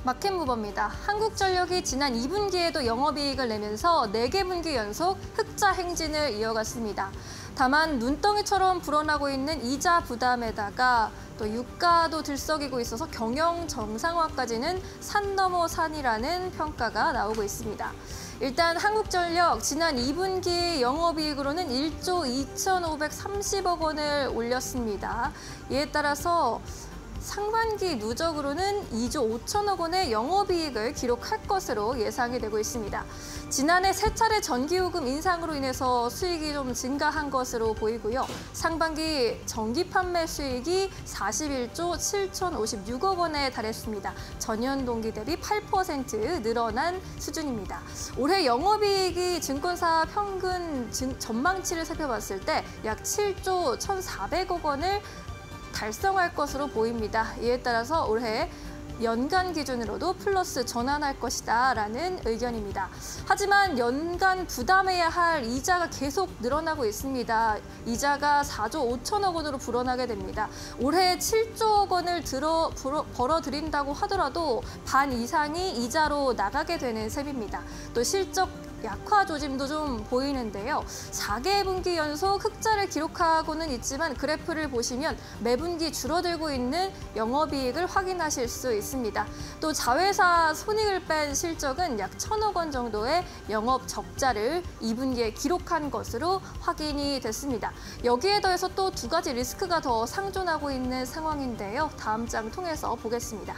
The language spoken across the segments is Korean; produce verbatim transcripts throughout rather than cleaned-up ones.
마켓무버입니다. 한국전력이 지난 이 분기에도 영업이익을 내면서 네 개 분기 연속 흑자 행진을 이어갔습니다. 다만 눈덩이처럼 불어나고 있는 이자 부담에다가 또 유가도 들썩이고 있어서 경영 정상화까지는 산 넘어 산이라는 평가가 나오고 있습니다. 일단 한국전력 지난 이 분기 영업이익으로는 일조 이천오백삼십억 원을 올렸습니다. 이에 따라서 상반기 누적으로는 이조 오천억 원의 영업이익을 기록할 것으로 예상이 되고 있습니다. 지난해 세 차례 전기요금 인상으로 인해서 수익이 좀 증가한 것으로 보이고요. 상반기 전기 판매 수익이 사십일조 칠천오십육억 원에 달했습니다. 전년 동기 대비 팔 퍼센트 늘어난 수준입니다. 올해 영업이익이 증권사 평균 전망치를 살펴봤을 때 약 칠조 천사백억 원을 달성할 것으로 보입니다. 이에 따라서 올해 연간 기준으로도 플러스 전환할 것이다라는 의견입니다. 하지만 연간 부담해야 할 이자가 계속 늘어나고 있습니다. 이자가 사조 오천억 원으로 불어나게 됩니다. 올해 칠조억 원을 들어 벌어들인다고 하더라도 반 이상이 이자로 나가게 되는 셈입니다. 또 실적 약화 조짐도 좀 보이는데요. 사 개 분기 연속 흑자를 기록하고는 있지만 그래프를 보시면 매 분기 줄어들고 있는 영업이익을 확인하실 수 있습니다. 또 자회사 손익을 뺀 실적은 약 천억 원 정도의 영업 적자를 이 분기에 기록한 것으로 확인이 됐습니다. 여기에 더해서 또 두 가지 리스크가 더 상존하고 있는 상황인데요. 다음 장 통해서 보겠습니다.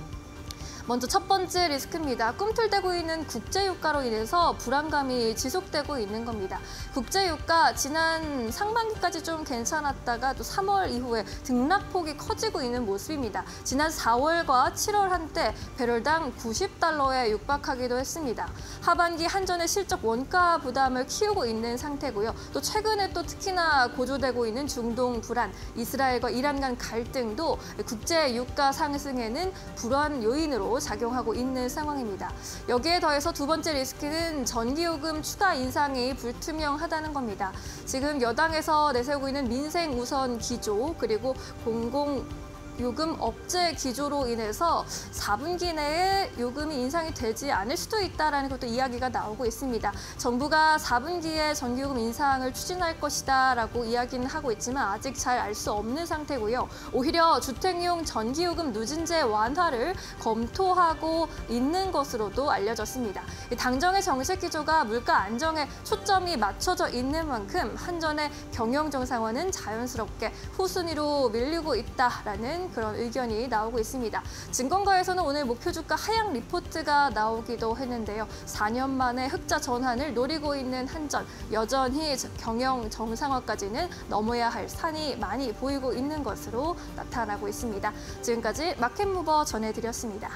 먼저 첫 번째 리스크입니다. 꿈틀대고 있는 국제유가로 인해서 불안감이 지속되고 있는 겁니다. 국제유가 지난 상반기까지 좀 괜찮았다가 또 삼월 이후에 등락폭이 커지고 있는 모습입니다. 지난 사월과 칠월 한때 배럴당 구십 달러에 육박하기도 했습니다. 하반기 한전의 실적 원가 부담을 키우고 있는 상태고요. 또 최근에 또 특히나 고조되고 있는 중동 불안, 이스라엘과 이란 간 갈등도 국제유가 상승에는 불안 요인으로 작용하고 있는 상황입니다. 여기에 더해서 두 번째 리스크는 전기요금 추가 인상이 불투명하다는 겁니다. 지금 여당에서 내세우고 있는 민생 우선 기조 그리고 공공 요금 억제 기조로 인해서 사 분기 내에 요금이 인상이 되지 않을 수도 있다는 것도 이야기가 나오고 있습니다. 정부가 사 분기에 전기요금 인상을 추진할 것이다라고 이야기는 하고 있지만 아직 잘 알 수 없는 상태고요. 오히려 주택용 전기요금 누진제 완화를 검토하고 있는 것으로도 알려졌습니다. 당정의 정책 기조가 물가 안정에 초점이 맞춰져 있는 만큼 한전의 경영 정상화는 자연스럽게 후순위로 밀리고 있다라는 그런 의견이 나오고 있습니다. 증권가에서는 오늘 목표 주가 하향 리포트가 나오기도 했는데요. 사 년 만에 흑자 전환을 노리고 있는 한전, 여전히 경영 정상화까지는 넘어야 할 산이 많이 보이고 있는 것으로 나타나고 있습니다. 지금까지 마켓무버 전해드렸습니다.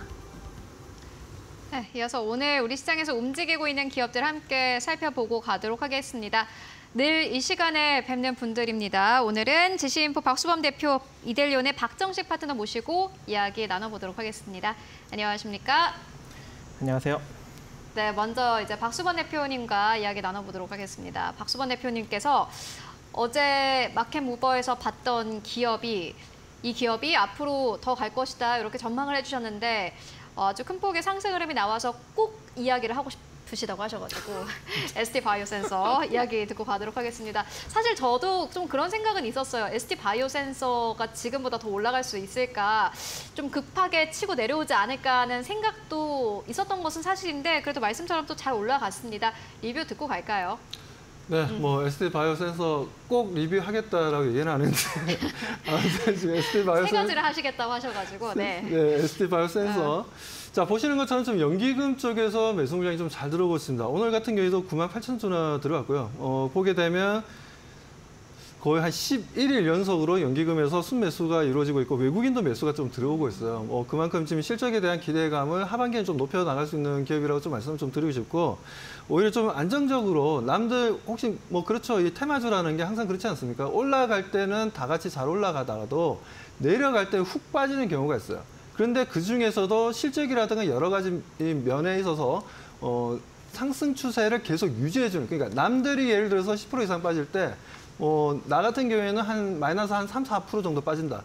네, 이어서 오늘 우리 시장에서 움직이고 있는 기업들 함께 살펴보고 가도록 하겠습니다. 늘 이 시간에 뵙는 분들입니다. 오늘은 지시인포 박수범 대표, 이델리온의 박정식 파트너 모시고 이야기 나눠보도록 하겠습니다. 안녕하십니까? 안녕하세요. 네, 먼저 이제 박수범 대표님과 이야기 나눠보도록 하겠습니다. 박수범 대표님께서 어제 마켓무버에서 봤던 기업이 이 기업이 앞으로 더 갈 것이다 이렇게 전망을 해주셨는데 아주 큰 폭의 상승 흐름이 나와서 꼭 이야기를 하고 싶. 시다고 하셔가지고 에스티바이오센서 이야기 듣고 가도록 하겠습니다. 사실 저도 좀 그런 생각은 있었어요. 에스티바이오센서가 지금보다 더 올라갈 수 있을까, 좀 급하게 치고 내려오지 않을까 하는 생각도 있었던 것은 사실인데 그래도 말씀처럼 또 잘 올라갔습니다. 리뷰 듣고 갈까요? 네, 뭐 에스티바이오센서 꼭 리뷰하겠다라고 얘기는 안 했는데 아무튼 지금 에스티바이오센서 세 가지를 하시겠다고 하셔가지고 네. 네, 에스티바이오센서 어. 자, 보시는 것처럼 좀 연기금 쪽에서 매수 물량이 좀 잘 들어오고 있습니다. 오늘 같은 경우에도 구만 팔천 주나 들어갔고요. 어, 보게 되면 거의 한 십일 일 연속으로 연기금에서 순매수가 이루어지고 있고 외국인도 매수가 좀 들어오고 있어요. 어, 그만큼 지금 실적에 대한 기대감을 하반기에 좀 높여 나갈 수 있는 기업이라고 좀 말씀 좀 드리고 싶고, 오히려 좀 안정적으로 남들 혹시 뭐 그렇죠, 이 테마주라는 게 항상 그렇지 않습니까? 올라갈 때는 다 같이 잘 올라가다가도 내려갈 때 훅 빠지는 경우가 있어요. 그런데 그 중에서도 실적이라든가 여러 가지 면에 있어서 어, 상승 추세를 계속 유지해주는, 그러니까 남들이 예를 들어서 십 퍼센트 이상 빠질 때 어, 나 같은 경우에는 한 마이너스 한 삼, 사 퍼센트 정도 빠진다.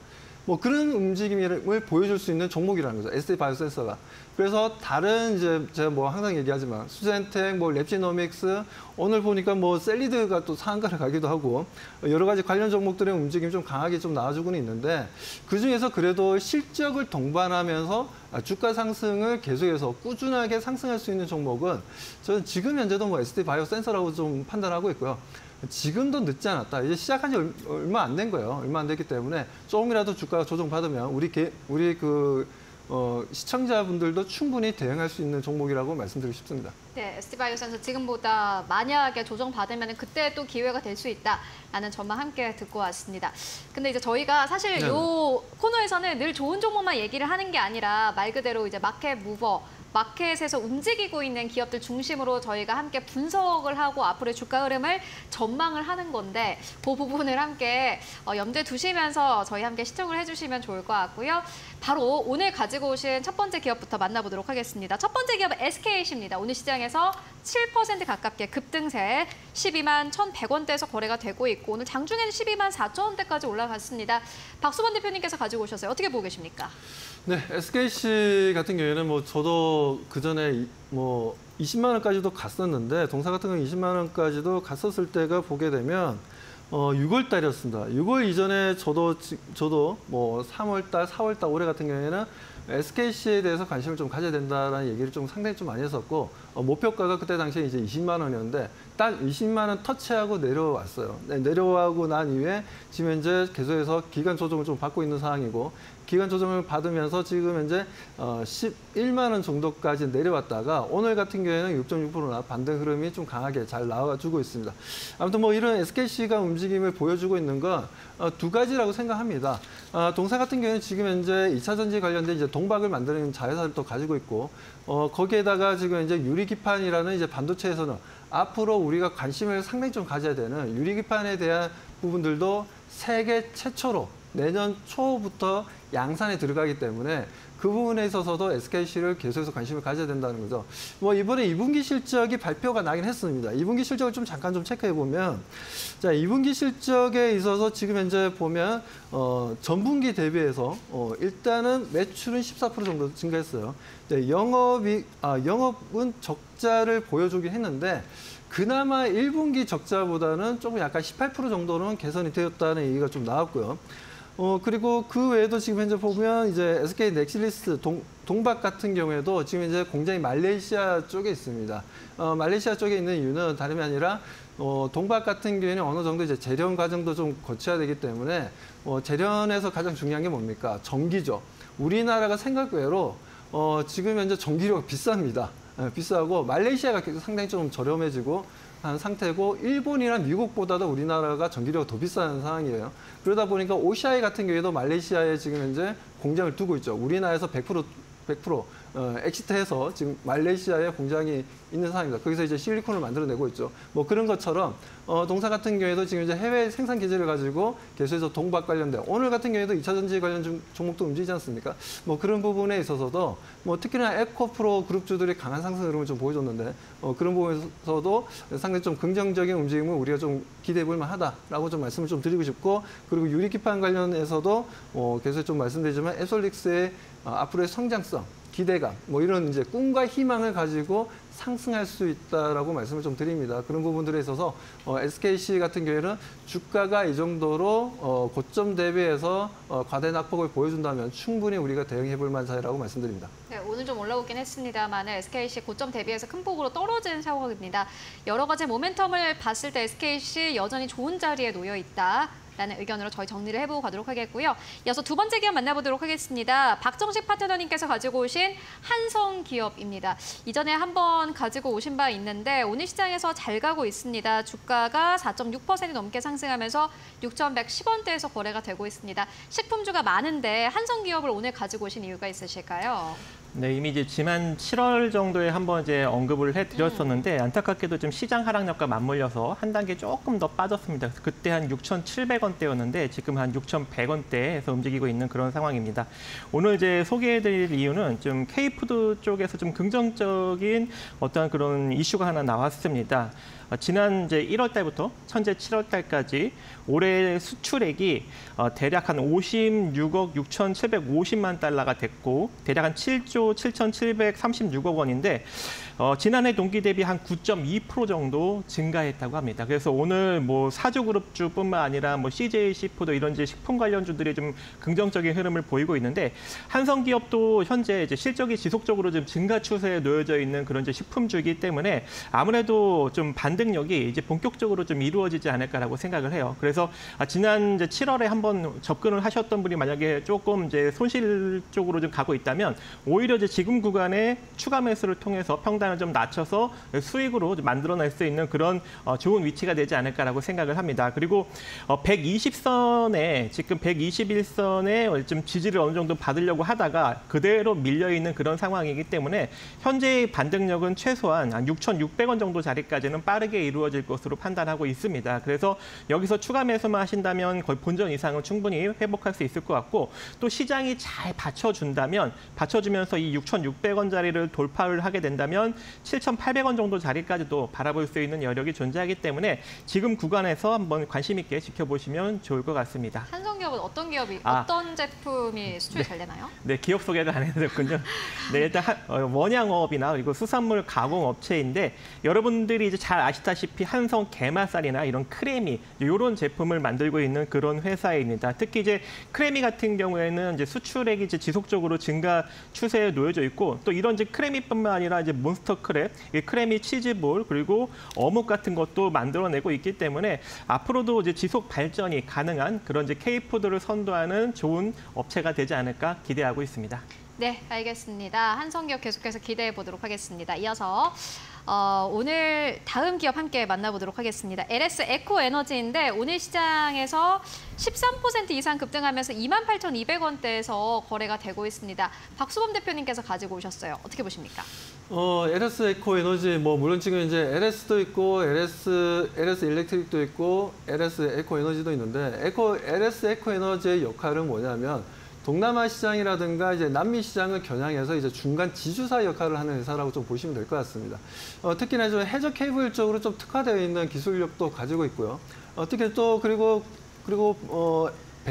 뭐 그런 움직임을 보여줄 수 있는 종목이라는 거죠. 에스디 바이오센서가. 그래서 다른 이제 제가 뭐 항상 얘기하지만 수젠텍, 뭐 랩지노믹스 오늘 보니까 뭐 셀리드가 또 상한가를 가기도 하고 여러 가지 관련 종목들의 움직임이 좀 강하게 좀 나와주고는 있는데 그 중에서 그래도 실적을 동반하면서 주가 상승을 계속해서 꾸준하게 상승할 수 있는 종목은 저는 지금 현재도 뭐 에스디 바이오센서라고 좀 판단하고 있고요. 지금도 늦지 않았다. 이제 시작한 지 얼마 안 된 거예요. 얼마 안 됐기 때문에 조금이라도 주가가 조정받으면 우리 개, 우리 그 어, 시청자분들도 충분히 대응할 수 있는 종목이라고 말씀드리고 싶습니다. 네, 에스티바이오센서 지금보다 만약에 조정받으면 그때 또 기회가 될 수 있다라는 전망 함께 듣고 왔습니다. 근데 이제 저희가 사실 네. 요 코너에서는 늘 좋은 종목만 얘기를 하는 게 아니라 말 그대로 이제 마켓 무버, 마켓에서 움직이고 있는 기업들 중심으로 저희가 함께 분석을 하고 앞으로의 주가 흐름을 전망을 하는 건데 그 부분을 함께 염두에 두시면서 저희 함께 시청을 해주시면 좋을 것 같고요. 바로 오늘 가지고 오신 첫 번째 기업부터 만나보도록 하겠습니다. 첫 번째 기업은 에스케이씨입니다. 오늘 시장에서 칠 퍼센트 가깝게 급등세 십이만 천백 원대에서 거래가 되고 있고 오늘 장중에는 십이만 사천 원대까지 올라갔습니다. 박수범 대표님께서 가지고 오셨어요. 어떻게 보고 계십니까? 네, 에스케이씨 같은 경우에는 뭐 저도 그 전에 뭐 이십만 원까지도 갔었는데 동사 같은 경우 이십만 원까지도 갔었을 때가 보게 되면 어 유월 달이었습니다. 유월 이전에 저도 저도 뭐 삼월 달, 사월 달 올해 같은 경우에는 에스케이씨에 대해서 관심을 좀 가져야 된다라는 얘기를 좀 상당히 좀 많이 했었고 어, 목표가가 그때 당시에 이제 이십만 원이었는데 딱 이십만 원 터치하고 내려왔어요. 네, 내려가고 난 이후에 지금 현재 계속해서 기간 조정을 좀 받고 있는 상황이고 기간 조정을 받으면서 지금 현재 어, 십일만 원 정도까지 내려왔다가 오늘 같은 경우에는 육 점 육 퍼센트나 반등 흐름이 좀 강하게 잘 나와주고 있습니다. 아무튼 뭐 이런 에스케이씨가 움직임을 보여주고 있는 건 두 가지라고 생각합니다. 어, 동사 같은 경우에는 지금 현재 이 차 전지 관련된 이제 동박을 만드는 자회사를 또 가지고 있고 어, 거기에다가 지금 이제 유리기판이라는 이제 반도체에서는 앞으로 우리가 관심을 상당히 좀 가져야 되는 유리기판에 대한 부분들도 세계 최초로 내년 초부터 양산에 들어가기 때문에 그 부분에 있어서도 에스케이씨를 계속해서 관심을 가져야 된다는 거죠. 뭐 이번에 이 분기 실적이 발표가 나긴 했습니다. 이 분기 실적을 좀 잠깐 좀 체크해 보면, 자, 이 분기 실적에 있어서 지금 현재 보면 어, 전분기 대비해서 어, 일단은 매출은 십사 퍼센트 정도 증가했어요. 네, 영업이 아, 영업은 적자를 보여주긴 했는데. 그나마 일 분기 적자보다는 조금 약간 십팔 퍼센트 정도는 개선이 되었다는 얘기가 좀 나왔고요. 어, 그리고 그 외에도 지금 현재 보면 이제 에스케이 넥실리스 동, 동박 같은 경우에도 지금 이제 공장이 말레이시아 쪽에 있습니다. 어, 말레이시아 쪽에 있는 이유는 다름이 아니라 어, 동박 같은 경우에는 어느 정도 이제 재련 과정도 좀 거쳐야 되기 때문에 어, 재련에서 가장 중요한 게 뭡니까? 전기죠. 우리나라가 생각 외로 어, 지금 현재 전기료가 비쌉니다. 네, 비싸고 말레이시아가 상당히 좀 저렴해지고 한 상태고 일본이나 미국보다도 우리나라가 전기료가 더 비싼 상황이에요. 그러다 보니까 오시아이 같은 경우에도 말레이시아에 지금 현재 공장을 두고 있죠. 우리나라에서 백 퍼센트 백 퍼센트 어, 엑시트해서 지금 말레이시아에 공장이 있는 상황입니다. 거기서 이제 실리콘을 만들어내고 있죠. 뭐 그런 것처럼 어, 동사 같은 경우에도 지금 이제 해외 생산 기지를 가지고 계속해서 동박 관련된 오늘 같은 경우에도 이 차 전지 관련 종, 종목도 움직이지 않습니까? 뭐 그런 부분에 있어서도 뭐 특히나 에코프로 그룹주들이 강한 상승 흐름을 좀 보여줬는데 어, 그런 부분에서도 상당히 좀 긍정적인 움직임을 우리가 좀 기대해 볼 만하다라고 좀 말씀을 좀 드리고 싶고 그리고 유리기판 관련해서도 어, 계속 좀 말씀드리지만 에솔릭스의 어, 앞으로의 성장성 기대감, 뭐 이런 이제 꿈과 희망을 가지고 상승할 수 있다라고 말씀을 좀 드립니다. 그런 부분들에 있어서 어, 에스케이씨 같은 경우에는 주가가 이 정도로 어, 고점 대비해서 어, 과대 낙폭을 보여준다면 충분히 우리가 대응해 볼 만한 자리라고 말씀드립니다. 네, 오늘 좀 올라오긴 했습니다만 에스케이씨 고점 대비해서 큰 폭으로 떨어진 상황입니다. 여러 가지 모멘텀을 봤을 때 에스케이씨 여전히 좋은 자리에 놓여 있다. 라는 의견으로 저희 정리를 해보고 가도록 하겠고요. 이어서 두 번째 기업 만나보도록 하겠습니다. 박정식 파트너님께서 가지고 오신 한성기업입니다. 이전에 한번 가지고 오신 바 있는데 오늘 시장에서 잘 가고 있습니다. 주가가 사 점 육 퍼센트 넘게 상승하면서 육천백십 원대에서 거래가 되고 있습니다. 식품주가 많은데 한성기업을 오늘 가지고 오신 이유가 있으실까요? 네, 이미 이제 지난 칠월 정도에 한번 이제 언급을 해드렸었는데 안타깝게도 좀 시장 하락력과 맞물려서 한 단계 조금 더 빠졌습니다. 그때 한 육천칠백 원대였는데 지금 한 육천백 원대에서 움직이고 있는 그런 상황입니다. 오늘 이제 소개해드릴 이유는 좀 K푸드 쪽에서 좀 긍정적인 어떤 그런 이슈가 하나 나왔습니다. 어, 지난 이제 일월 달부터 현재 칠월 달까지 올해 수출액이 어, 대략 한 오십육억 육천칠백오십만 달러가 됐고 대략 한 칠조 칠천칠백삼십육억 원인데 어, 지난해 동기 대비 한 구 점 이 퍼센트 정도 증가했다고 합니다. 그래서 오늘 뭐 사주그룹주뿐만 아니라 뭐 씨제이 씨푸드 이런 이제 식품 관련주들이 좀 긍정적인 흐름을 보이고 있는데 한성기업도 현재 이제 실적이 지속적으로 좀 증가 추세에 놓여져 있는 그런 이제 식품주이기 때문에 아무래도 좀 반등력이 이제 본격적으로 좀 이루어지지 않을까라고 생각을 해요. 그래서 아, 지난 이제 칠월에 한번 접근을 하셨던 분이 만약에 조금 이제 손실 쪽으로 좀 가고 있다면 오히려 이제 지금 구간에 추가 매수를 통해서 평단을 좀 낮춰서 수익으로 만들어낼 수 있는 그런 어, 좋은 위치가 되지 않을까라고 생각을 합니다. 그리고 어, 백이십 선에 지금 백이십일 선에 좀 지지를 어느 정도 받으려고 하다가 그대로 밀려 있는 그런 상황이기 때문에 현재의 반등력은 최소한 한 육천육백 원 정도 자리까지는 빠르게 이루어질 것으로 판단하고 있습니다. 그래서 여기서 추가 매수만 하신다면 거의 본전 이상은 충분히 회복할 수 있을 것 같고 또 시장이 잘 받쳐준다면 받쳐주면서 이 육천육백 원짜리를 돌파를 하게 된다면 칠천팔백 원 정도 자리까지도 바라볼 수 있는 여력이 존재하기 때문에 지금 구간에서 한번 관심 있게 지켜보시면 좋을 것 같습니다. 한성기업은 어떤 기업이 아. 어떤 제품이 수출이 잘 되나요? 네, 기업 소개를 안 해드렸군요. 네, 일단 한, 어, 원양어업이나 그리고 수산물 가공업체인데 여러분들이 이제 잘 아시다시피 한성 게맛살이나 이런 크래미 이런 제품을 만들고 있는 그런 회사입니다. 특히 이제 크래미 같은 경우에는 이제 수출액이 이제 지속적으로 증가 추세에 놓여져 있고 또 이런 이제 크래미뿐만 아니라 이제 몬스터 크랩, 크래미 치즈볼 그리고 어묵 같은 것도 만들어내고 있기 때문에 앞으로도 이제 지속 발전이 가능한 그런 이제 K푸드를 선도하는 좋은 업체가 되지 않을까 기대하고 있습니다. 네, 알겠습니다. 한성기업 계속해서 기대해 보도록 하겠습니다. 이어서 어, 오늘 다음 기업 함께 만나보도록 하겠습니다. 엘에스 에코에너지인데 오늘 시장에서 십삼 퍼센트 이상 급등하면서 이만 팔천이백 원대에서 거래가 되고 있습니다. 박수범 대표님께서 가지고 오셨어요. 어떻게 보십니까? 어, 엘에스 에코에너지 뭐 물론 지금 이제 엘에스도 있고 엘에스 엘에스 일렉트릭도 있고 엘에스 에코에너지도 있는데 에코 엘에스 에코에너지의 역할은 뭐냐면 동남아 시장이라든가 이제 남미 시장을 겨냥해서 이제 중간 지주사 역할을 하는 회사라고 좀 보시면 될 것 같습니다. 어, 특히나 좀 해저 케이블 쪽으로 좀 특화되어 있는 기술력도 가지고 있고요. 어, 특히 또 그리고 그리고 어,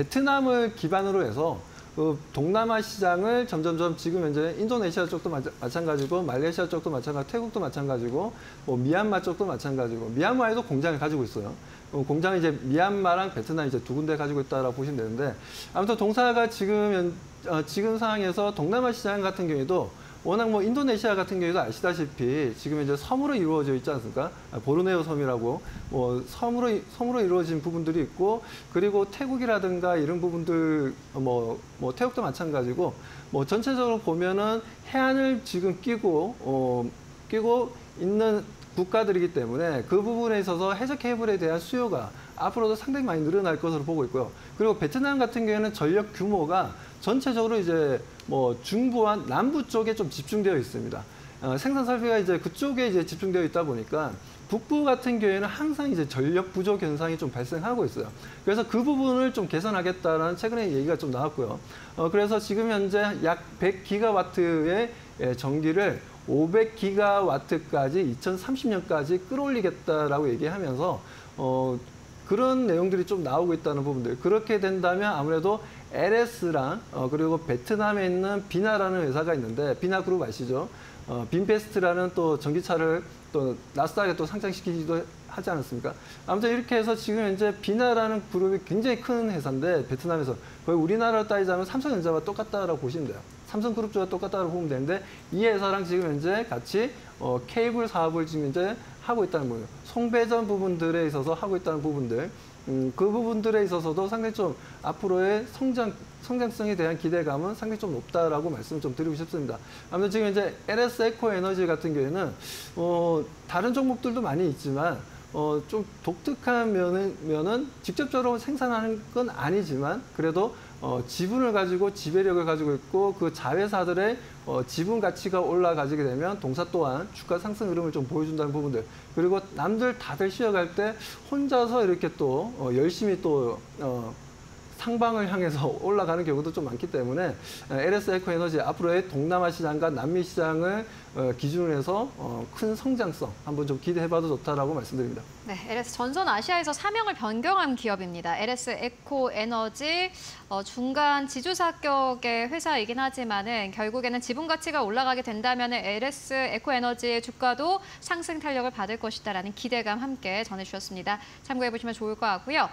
베트남을 기반으로 해서 그 동남아 시장을 점점점 지금 현재 인도네시아 쪽도 마, 마찬가지고 말레이시아 쪽도 마찬가지고 태국도 마찬가지고 뭐 미얀마 쪽도 마찬가지고 미얀마에도 공장을 가지고 있어요. 어, 공장이 이제 미얀마랑 베트남 이제 두 군데 가지고 있다라고 보시면 되는데 아무튼 동사가 지금 어, 지금 상황에서 동남아 시장 같은 경우에도 워낙 뭐 인도네시아 같은 경우에도 아시다시피 지금 이제 섬으로 이루어져 있지 않습니까? 아, 보르네오 섬이라고 뭐 섬으로 섬으로 이루어진 부분들이 있고 그리고 태국이라든가 이런 부분들 뭐 뭐 태국도 마찬가지고 뭐 전체적으로 보면은 해안을 지금 끼고 어 끼고 있는 국가들이기 때문에 그 부분에 있어서 해저 케이블에 대한 수요가 앞으로도 상당히 많이 늘어날 것으로 보고 있고요. 그리고 베트남 같은 경우에는 전력 규모가 전체적으로 이제 뭐 중부와 남부 쪽에 좀 집중되어 있습니다. 어, 생산 설비가 이제 그쪽에 이제 집중되어 있다 보니까 북부 같은 경우에는 항상 이제 전력 부족 현상이 좀 발생하고 있어요. 그래서 그 부분을 좀 개선하겠다라는 최근에 얘기가 좀 나왔고요. 어, 그래서 지금 현재 약 백 기가와트의 전기를 오백 기가와트까지 이천삼십 년까지 끌어올리겠다라고 얘기하면서 어, 그런 내용들이 좀 나오고 있다는 부분들. 그렇게 된다면 아무래도 엘에스랑 어, 그리고 베트남에 있는 비나라는 회사가 있는데 비나 그룹 아시죠? 어, 빈베스트라는 또 전기차를 또 나스닥에 또 상장시키기도 하지 않았습니까? 아무튼 이렇게 해서 지금 현재 비나라는 그룹이 굉장히 큰 회사인데 베트남에서 거의 우리나라로 따지자면 삼성전자와 똑같다라고 보시면 돼요. 삼성그룹주와 똑같다고 보면 되는데 이 회사랑 지금 현재 같이 어, 케이블 사업을 지금 현재 하고 있다는 거예요. 송배전 부분들에 있어서 하고 있다는 부분들, 음, 그 부분들에 있어서도 상당히 좀 앞으로의 성장 성장성에 대한 기대감은 상당히 좀 높다라고 말씀을 좀 드리고 싶습니다. 아무튼 지금 현재 엘에스 에코에너지 같은 경우에는 어, 다른 종목들도 많이 있지만 어, 좀 독특한 면은, 면은 직접적으로 생산하는 건 아니지만 그래도 어, 지분을 가지고 지배력을 가지고 있고 그 자회사들의 어, 지분 가치가 올라가지게 되면 동사 또한 주가 상승 흐름을 좀 보여준다는 부분들. 그리고 남들 다들 쉬어갈 때 혼자서 이렇게 또 어, 열심히 또 어, 상방을 향해서 올라가는 경우도 좀 많기 때문에 엘에스 에코에너지 앞으로의 동남아 시장과 남미 시장을 기준으로 해서 큰 성장성 한번 좀 기대해봐도 좋다라고 말씀드립니다. 네, 엘에스 전선 아시아에서 사명을 변경한 기업입니다. 엘에스 에코에너지 어, 중간 지주사격의 회사이긴 하지만은 결국에는 지분 가치가 올라가게 된다면 엘에스 에코에너지의 주가도 상승 탄력을 받을 것이다라는 기대감 함께 전해주셨습니다. 참고해 보시면 좋을 것 같고요.